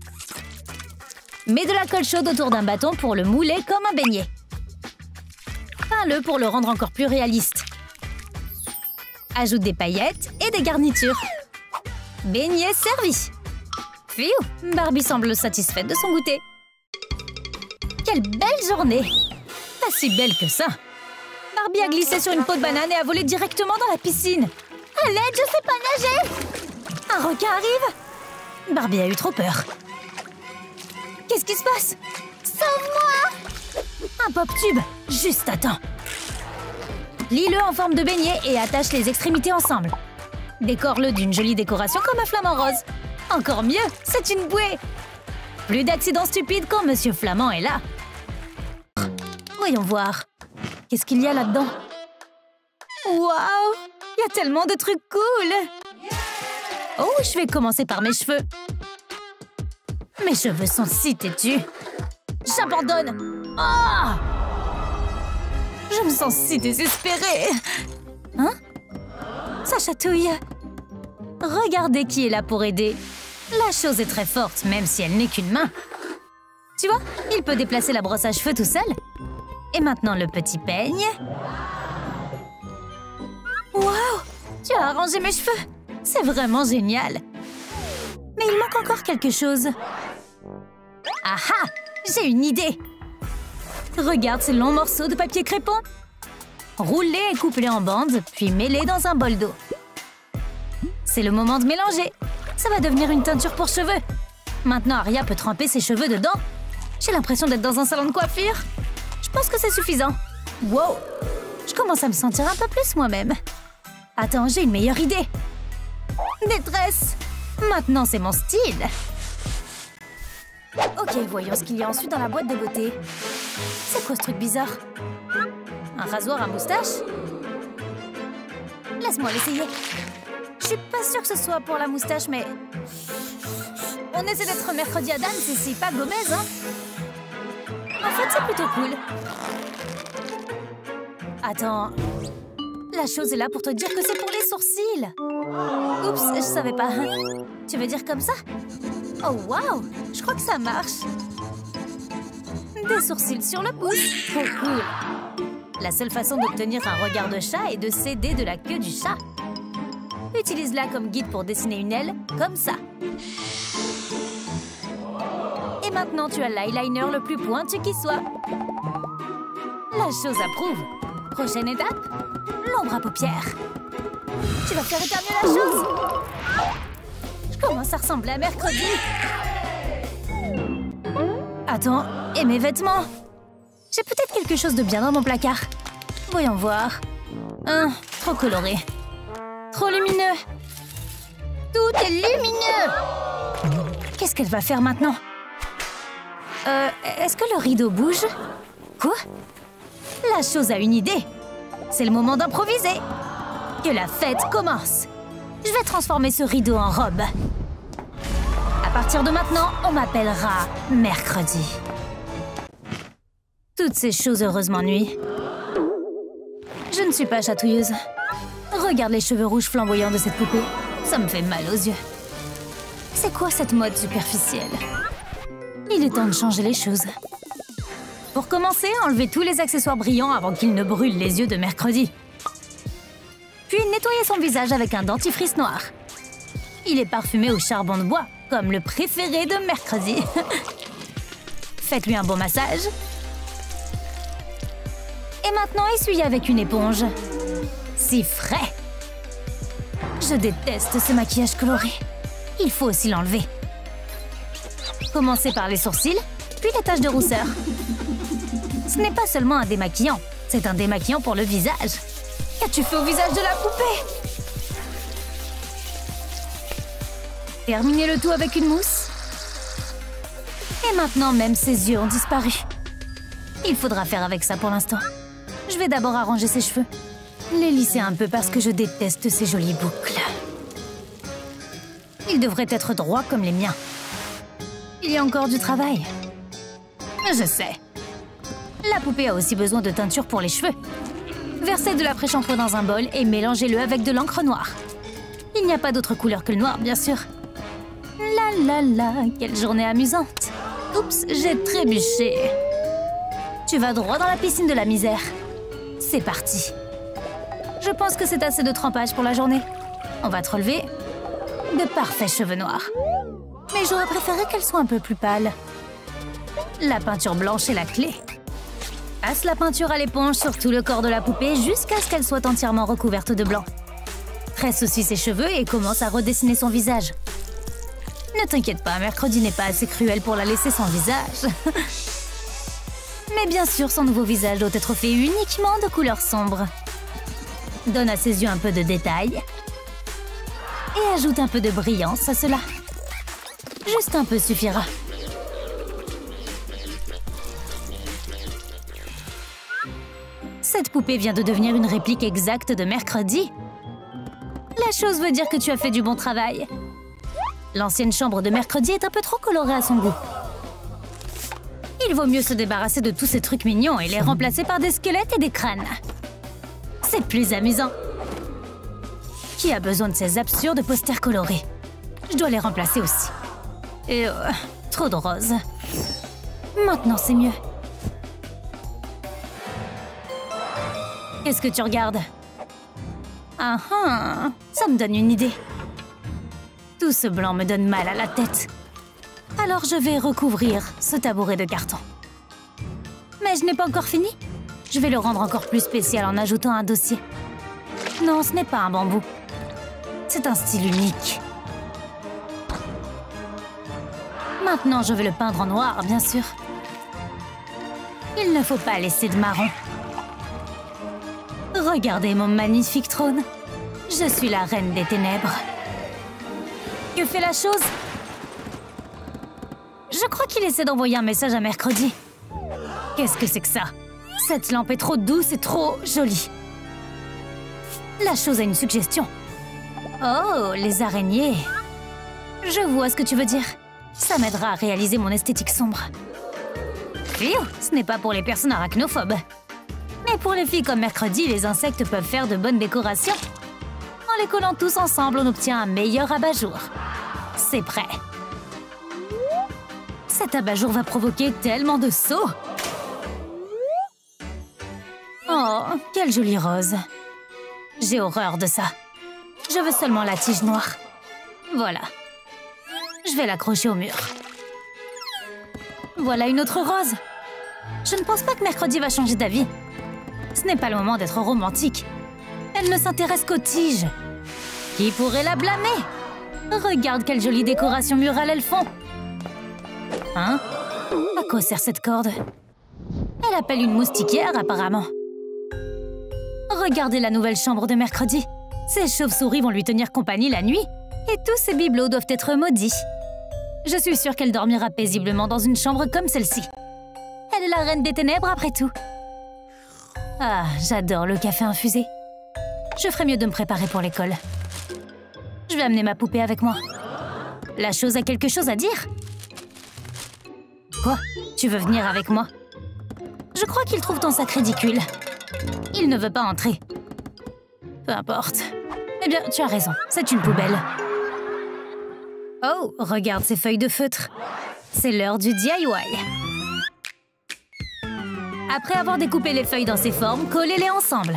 Y. Mets de la colle chaude autour d'un bâton pour le mouler comme un beignet. Peins-le pour le rendre encore plus réaliste. Ajoute des paillettes et des garnitures. Beignet servi. Pfiou, Barbie semble satisfaite de son goûter. Quelle belle journée! Pas si belle que ça. Barbie a glissé sur une peau de banane et a volé directement dans la piscine. À l'aide, je sais pas nager! Un requin arrive! Barbie a eu trop peur. Qu'est-ce qui se passe? Sauve-moi! Un pop-tube, juste à temps. Lie-le en forme de beignet et attache les extrémités ensemble. Décore-le d'une jolie décoration comme un flamant rose. Encore mieux, c'est une bouée! Plus d'accidents stupides quand Monsieur Flamand est là. Voyons voir. Qu'est-ce qu'il y a là-dedans? Waouh! Il y a tellement de trucs cool! Oh, je vais commencer par mes cheveux. Mes cheveux sont si têtus. J'abandonne! Oh! Je me sens si désespérée. Hein? Ça chatouille. Regardez qui est là pour aider. La chose est très forte, même si elle n'est qu'une main. Tu vois, il peut déplacer la brosse à cheveux tout seul. Et maintenant, le petit peigne. Waouh! Tu as arrangé mes cheveux. C'est vraiment génial. Mais il manque encore quelque chose. Ah ah! J'ai une idée. Regarde ces longs morceaux de papier crépon. Roule-les et coupe-les en bandes, puis mets-les dans un bol d'eau. C'est le moment de mélanger. Ça va devenir une teinture pour cheveux. Maintenant, Aria peut tremper ses cheveux dedans. J'ai l'impression d'être dans un salon de coiffure. Je pense que c'est suffisant. Wow! Je commence à me sentir un peu plus moi-même. Attends, j'ai une meilleure idée. Des tresses. Maintenant, c'est mon style. Ok, voyons ce qu'il y a ensuite dans la boîte de beauté. C'est quoi ce truc bizarre? Un rasoir à moustache? Laisse-moi l'essayer. Je suis pas sûre que ce soit pour la moustache, mais... On essaie d'être mercredi Addams ici, pas Gomez, hein? En fait, c'est plutôt cool. Attends... La chose est là pour te dire que c'est pour les sourcils. Oups, je savais pas. Tu veux dire comme ça? Oh, waouh! Je crois que ça marche. Des sourcils sur le pouce. Trop cool. La seule façon d'obtenir un regard de chat est de s'aider de la queue du chat. Utilise-la comme guide pour dessiner une aile, comme ça. Et maintenant, tu as l'eyeliner le plus pointu qui soit. La chose approuve. Prochaine étape, l'ombre à paupières. Tu vas faire éternuer la chose. Je commence à ressembler à mercredi. Attends, et mes vêtements? J'ai peut-être quelque chose de bien dans mon placard. Voyons voir. Hein, trop coloré. Trop lumineux. Tout est lumineux. Qu'est-ce qu'elle va faire maintenant? Euh, est-ce que le rideau bouge? Quoi? La chose a une idée. C'est le moment d'improviser. Que la fête commence. Je vais transformer ce rideau en robe. À partir de maintenant, on m'appellera mercredi. Toutes ces choses heureuses m'ennuient. Je ne suis pas chatouilleuse. Regarde les cheveux rouges flamboyants de cette poupée. Ça me fait mal aux yeux. C'est quoi cette mode superficielle? Il est temps de changer les choses. Pour commencer, enlevez tous les accessoires brillants avant qu'ils ne brûlent les yeux de mercredi. Puis nettoyez son visage avec un dentifrice noir. Il est parfumé au charbon de bois, comme le préféré de mercredi. Faites-lui un bon massage. Et maintenant, essuyez avec une éponge. Si frais! Je déteste ce maquillage coloré. Il faut aussi l'enlever. Commencez par les sourcils, puis les taches de rousseur. Ce n'est pas seulement un démaquillant, c'est un démaquillant pour le visage. Qu'as-tu fait au visage de la poupée? Terminez le tout avec une mousse. Et maintenant, même ses yeux ont disparu. Il faudra faire avec ça pour l'instant. Je vais d'abord arranger ses cheveux. Les lisser un peu parce que je déteste ces jolies boucles. Ils devraient être droits comme les miens. Il y a encore du travail. Je sais. La poupée a aussi besoin de teinture pour les cheveux. Versez de l'après-shampoing dans un bol et mélangez-le avec de l'encre noire. Il n'y a pas d'autre couleur que le noir, bien sûr. La la la, quelle journée amusante. Oups, j'ai trébuché. Tu vas droit dans la piscine de la misère. C'est parti. Je pense que c'est assez de trempage pour la journée. On va te relever. De parfaits cheveux noirs. Mais j'aurais préféré qu'elles soient un peu plus pâles. La peinture blanche est la clé. Passe la peinture à l'éponge sur tout le corps de la poupée jusqu'à ce qu'elle soit entièrement recouverte de blanc. Tresse aussi ses cheveux et commence à redessiner son visage. Ne t'inquiète pas, mercredi n'est pas assez cruel pour la laisser sans visage. Mais bien sûr, son nouveau visage doit être fait uniquement de couleur sombre. Donne à ses yeux un peu de détail. Et ajoute un peu de brillance à cela. Juste un peu suffira. Cette poupée vient de devenir une réplique exacte de mercredi. La chose veut dire que tu as fait du bon travail. L'ancienne chambre de mercredi est un peu trop colorée à son goût. Il vaut mieux se débarrasser de tous ces trucs mignons et les remplacer par des squelettes et des crânes. C'est plus amusant. Qui a besoin de ces absurdes posters colorés? Je dois les remplacer aussi. Et euh, trop de rose. Maintenant, c'est mieux. Qu'est-ce que tu regardes? Ah ah, ça me donne une idée. Tout ce blanc me donne mal à la tête. Alors je vais recouvrir ce tabouret de carton. Mais je n'ai pas encore fini. Je vais le rendre encore plus spécial en ajoutant un dossier. Non, ce n'est pas un bambou. C'est un style unique. Maintenant, je vais le peindre en noir, bien sûr. Il ne faut pas laisser de marron. Regardez mon magnifique trône. Je suis la reine des ténèbres. Que fait la chose? Je crois qu'il essaie d'envoyer un message à mercredi. Qu'est-ce que c'est que ça? Cette lampe est trop douce et trop jolie. La chose a une suggestion. Oh, les araignées. Je vois ce que tu veux dire. Ça m'aidera à réaliser mon esthétique sombre. Phew, ce n'est pas pour les personnes arachnophobes. Mais pour les filles comme mercredi, les insectes peuvent faire de bonnes décorations. En les collant tous ensemble, on obtient un meilleur abat-jour. C'est prêt. Cet abat-jour va provoquer tellement de sauts. Oh, quelle jolie rose. J'ai horreur de ça. Je veux seulement la tige noire. Voilà. Je vais l'accrocher au mur. Voilà une autre rose. Je ne pense pas que Mercredi va changer d'avis. Ce n'est pas le moment d'être romantique. Elle ne s'intéresse qu'aux tiges. Qui pourrait la blâmer? Regarde quelle jolie décoration murale elles font. Hein? À quoi sert cette corde? Elle appelle une moustiquaire, apparemment. Regardez la nouvelle chambre de Mercredi. Ces chauves-souris vont lui tenir compagnie la nuit. Et tous ces bibelots doivent être maudits. Je suis sûre qu'elle dormira paisiblement dans une chambre comme celle-ci. Elle est la reine des ténèbres, après tout. Ah, j'adore le café infusé. Je ferais mieux de me préparer pour l'école. Je vais amener ma poupée avec moi. La chose a quelque chose à dire? Quoi? Tu veux venir avec moi? Je crois qu'il trouve ton sac ridicule. Il ne veut pas entrer. Peu importe. Eh bien, tu as raison, c'est une poubelle. Oh, regarde ces feuilles de feutre. C'est l'heure du D I Y. Après avoir découpé les feuilles dans ces formes, collez-les ensemble.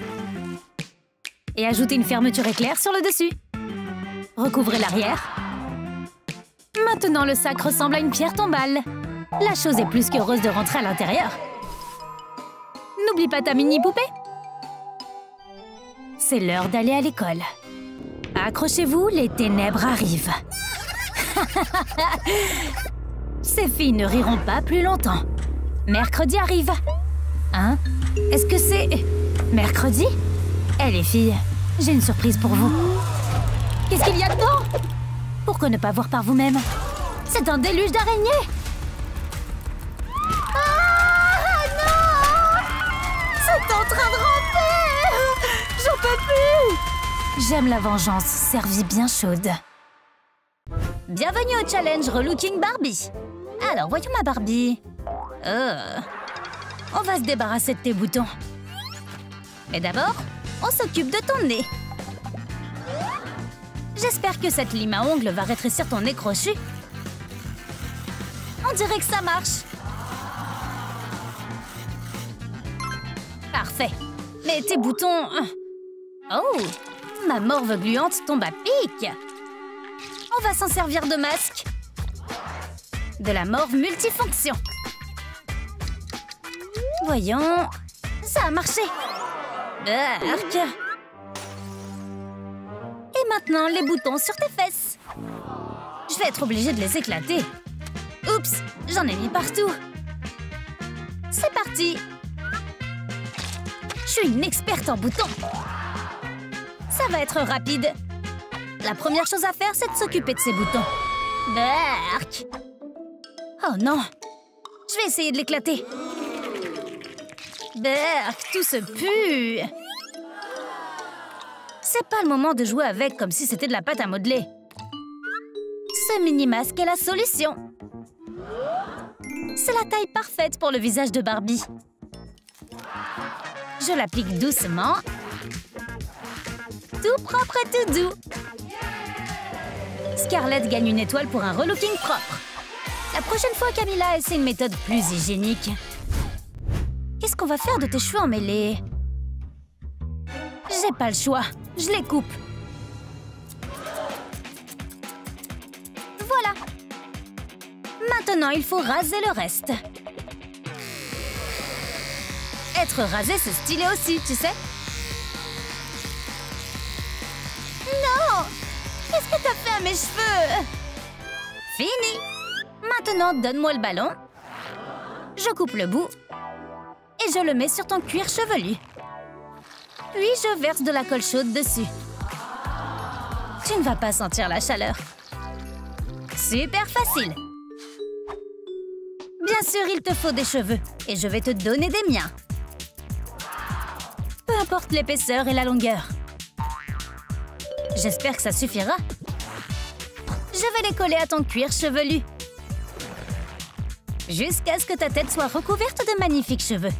Et ajoutez une fermeture éclair sur le dessus. Recouvrez l'arrière. Maintenant, le sac ressemble à une pierre tombale. La chose est plus qu'heureuse de rentrer à l'intérieur. N'oublie pas ta mini-poupée. C'est l'heure d'aller à l'école. Accrochez-vous, les ténèbres arrivent. Ces filles ne riront pas plus longtemps. Mercredi arrive. Hein? Est-ce que c'est... Mercredi? Eh les filles, j'ai une surprise pour vous. Qu'est-ce qu'il y a dedans? Pourquoi ne pas voir par vous-même? C'est un déluge d'araignées. Ah non! C'est en train de ramper! J'en peux plus! J'aime la vengeance, servie bien chaude. Bienvenue au challenge Relooking Barbie. Alors, voyons ma Barbie. Oh. On va se débarrasser de tes boutons. Mais d'abord, on s'occupe de ton nez. J'espère que cette lime à ongles va rétrécir ton nez crochu. On dirait que ça marche. Parfait. Mais tes boutons... Oh! Ma morve gluante tombe à pic. On va s'en servir de masque. De la morve multifonction. Voyons... Ça a marché. Berk. Et maintenant, les boutons sur tes fesses. Je vais être obligée de les éclater. Oups, j'en ai mis partout. C'est parti. Je suis une experte en boutons. Ça va être rapide. La première chose à faire, c'est de s'occuper de ces boutons. Berk. Oh non. Je vais essayer de l'éclater. Berk, tout se pue. C'est pas le moment de jouer avec comme si c'était de la pâte à modeler. Ce mini-masque est la solution. C'est la taille parfaite pour le visage de Barbie. Je l'applique doucement. Tout propre et tout doux. Scarlett gagne une étoile pour un relooking propre. La prochaine fois, Camilla essaie une méthode plus hygiénique. Qu'est-ce qu'on va faire de tes cheveux emmêlés? J'ai pas le choix. Je les coupe. Voilà. Maintenant, il faut raser le reste. Être rasé, c'est stylé aussi, tu sais. Non! Qu'est-ce que t'as fait à mes cheveux? Fini! Maintenant, donne-moi le ballon. Je coupe le bout. Et je le mets sur ton cuir chevelu. Puis je verse de la colle chaude dessus. Tu ne vas pas sentir la chaleur. Super facile. Bien sûr, il te faut des cheveux. Et je vais te donner des miens. Peu importe l'épaisseur et la longueur. J'espère que ça suffira. Je vais les coller à ton cuir chevelu. Jusqu'à ce que ta tête soit recouverte de magnifiques cheveux.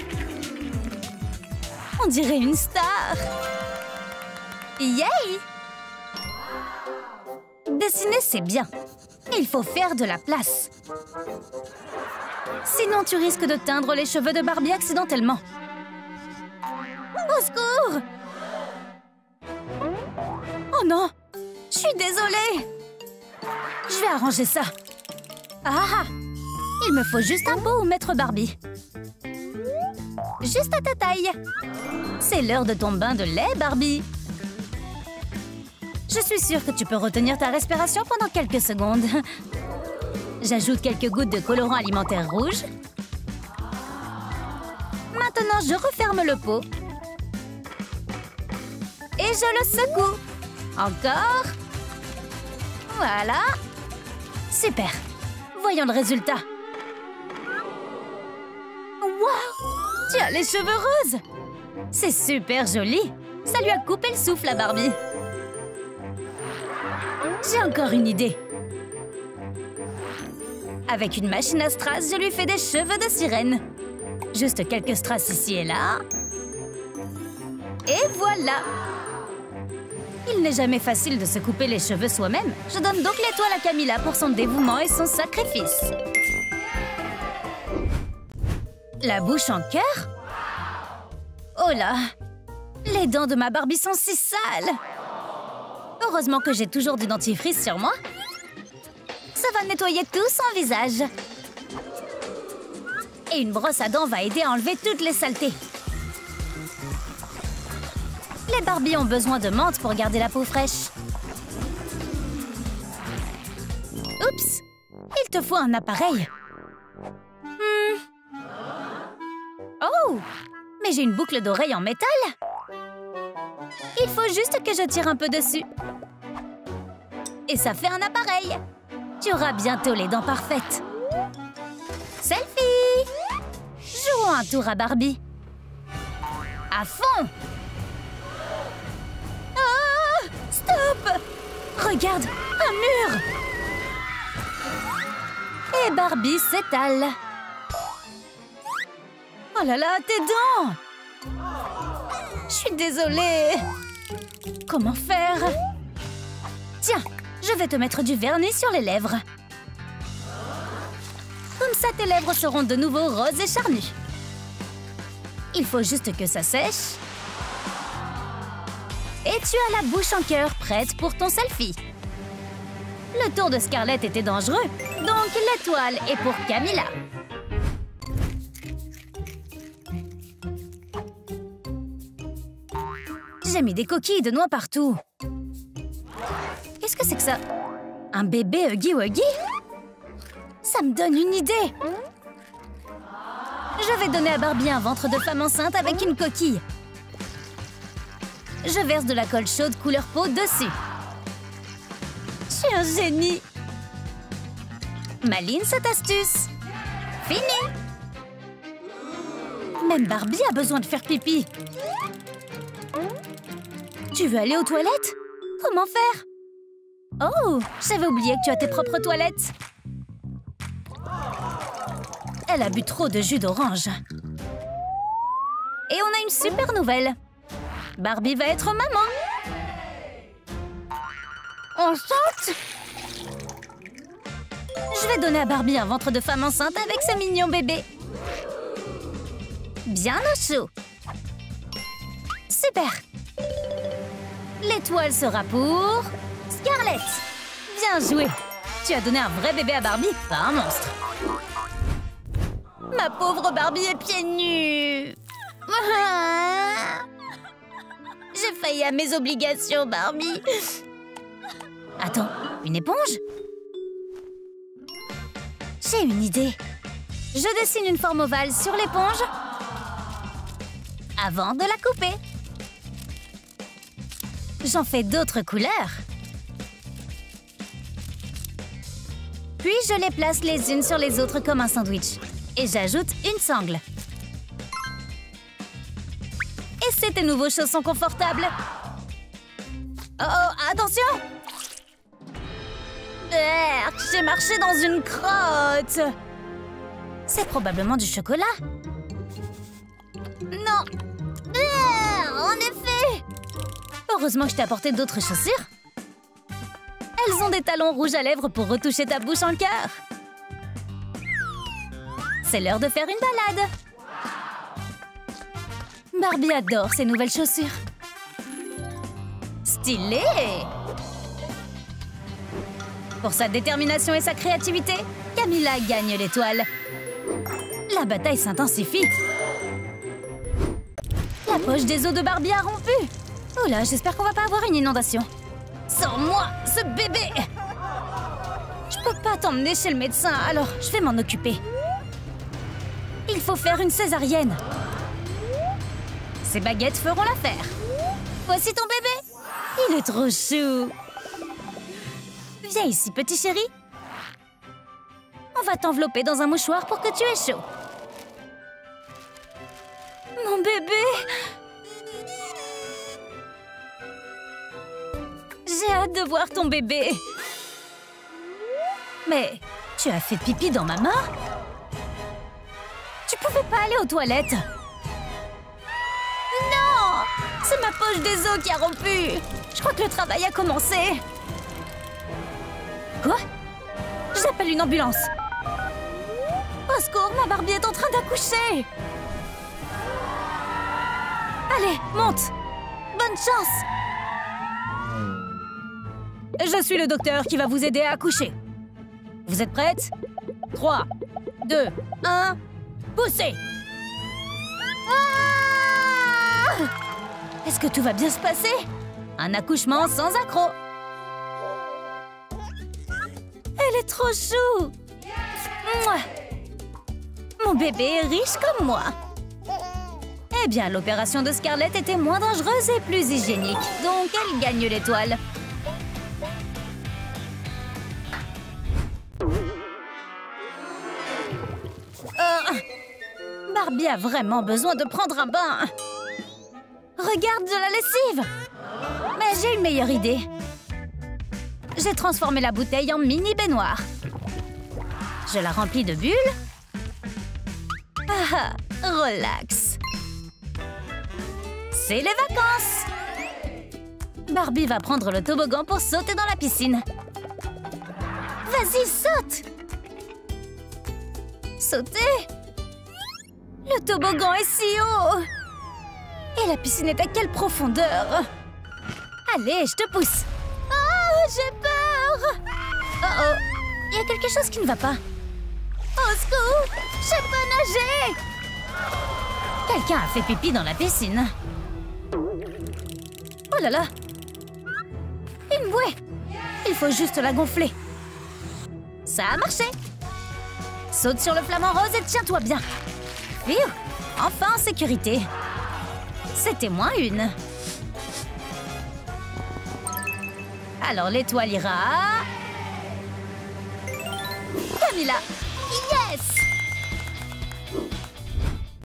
On dirait une star. Yay! Dessiner, c'est bien. Mais il faut faire de la place. Sinon, tu risques de teindre les cheveux de Barbie accidentellement. Je suis désolée. Je vais arranger ça. Ah! Il me faut juste un pot où mettre Barbie. Juste à ta taille. C'est l'heure de ton bain de lait, Barbie. Je suis sûre que tu peux retenir ta respiration pendant quelques secondes. J'ajoute quelques gouttes de colorant alimentaire rouge. Maintenant, je referme le pot. Et je le secoue. Encore. Voilà. Super. Voyons le résultat. Waouh! Tu as les cheveux roses! C'est super joli. Ça lui a coupé le souffle à Barbie. J'ai encore une idée. Avec une machine à strass, je lui fais des cheveux de sirène. Juste quelques strass ici et là. Et voilà! Il n'est jamais facile de se couper les cheveux soi-même. Je donne donc l'étoile à Camilla pour son dévouement et son sacrifice. La bouche en cœur? Oh là! Les dents de ma Barbie sont si sales! Heureusement que j'ai toujours du dentifrice sur moi. Ça va nettoyer tout son visage. Et une brosse à dents va aider à enlever toutes les saletés. Les Barbies ont besoin de menthe pour garder la peau fraîche. Oups! Il te faut un appareil. Hmm. Oh! Mais j'ai une boucle d'oreille en métal. Il faut juste que je tire un peu dessus. Et ça fait un appareil. Tu auras bientôt les dents parfaites. Selfie! Jouons un tour à Barbie. À fond! Ah! Stop! Regarde, un mur! Et Barbie s'étale. Oh là là, tes dents! Je suis désolée. Comment faire? Tiens, je vais te mettre du vernis sur les lèvres. Comme ça, tes lèvres seront de nouveau roses et charnues. Il faut juste que ça sèche. Et tu as la bouche en cœur prête pour ton selfie. Le tour de Scarlett était dangereux, donc l'étoile est pour Camilla. J'ai mis des coquilles de noix partout. Qu'est-ce que c'est que ça? Un bébé Huggy Wuggy? Ça me donne une idée. Je vais donner à Barbie un ventre de femme enceinte avec une coquille. Je verse de la colle chaude couleur peau dessus. Je suis un génie. Maline cette astuce. Fini. Même Barbie a besoin de faire pipi. Tu veux aller aux toilettes? Comment faire? Oh, j'avais oublié que tu as tes propres toilettes. Elle a bu trop de jus d'orange. Et on a une super nouvelle. Barbie va être maman. Enceinte? Je vais donner à Barbie un ventre de femme enceinte avec ce mignon bébé. Bien au chaud. Super. L'étoile sera pour Scarlett. Bien joué. Tu as donné un vrai bébé à Barbie, pas un monstre. Ma pauvre Barbie est pieds nus. J'ai failli à mes obligations, Barbie. Attends, une éponge? J'ai une idée. Je dessine une forme ovale sur l'éponge avant de la couper. J'en fais d'autres couleurs. Puis je les place les unes sur les autres comme un sandwich. Et j'ajoute une sangle. Et c'est tes nouveaux chaussons confortables. Oh, oh, attention! Berk, j'ai marché dans une crotte. C'est probablement du chocolat. Non. Berk, en effet. Heureusement que je t'ai apporté d'autres chaussures. Elles ont des talons rouges à lèvres pour retoucher ta bouche en cœur. C'est l'heure de faire une balade. Barbie adore ces nouvelles chaussures. Stylé! Pour sa détermination et sa créativité, Camilla gagne l'étoile. La bataille s'intensifie. La poche des os de Barbie a rompu. Oh là, j'espère qu'on va pas avoir une inondation. Sors-moi, ce bébé! Je peux pas t'emmener chez le médecin, alors je vais m'en occuper. Il faut faire une césarienne. Ces baguettes feront l'affaire. Voici ton bébé. Il est trop chou. Viens ici, petit chéri. On va t'envelopper dans un mouchoir pour que tu aies chaud. Mon bébé! J'ai hâte de voir ton bébé. Mais tu as fait pipi dans ma main? Tu pouvais pas aller aux toilettes? Non! C'est ma poche des os qui a rompu. Je crois que le travail a commencé. Quoi? J'appelle une ambulance. Au secours, ma Barbie est en train d'accoucher. Allez, monte. Bonne chance. Je suis le docteur qui va vous aider à accoucher. Vous êtes prêtes? trois, deux, un, poussez! Ah! Est-ce que tout va bien se passer? Un accouchement sans accroc. Elle est trop chou! Mouah. Mon bébé est riche comme moi. Eh bien, l'opération de Scarlett était moins dangereuse et plus hygiénique, donc elle gagne l'étoile. Euh, Barbie a vraiment besoin de prendre un bain. Regarde de la lessive. Mais j'ai une meilleure idée. J'ai transformé la bouteille en mini baignoire. Je la remplis de bulles. Ah, relax. C'est les vacances. Barbie va prendre le toboggan pour sauter dans la piscine. Vas-y, saute. Sauter. Le toboggan est si haut. Et la piscine est à quelle profondeur? Allez, je te pousse. Oh, j'ai peur. Oh oh, il y a quelque chose qui ne va pas. Au secours, je sais pas nager. Quelqu'un a fait pipi dans la piscine. Oh là là. Une bouée. Il faut juste la gonfler. Ça a marché. Saute sur le flamant rose et tiens-toi bien. Phew, enfin en sécurité. C'était moins une. Alors l'étoile ira... Camilla. Yes!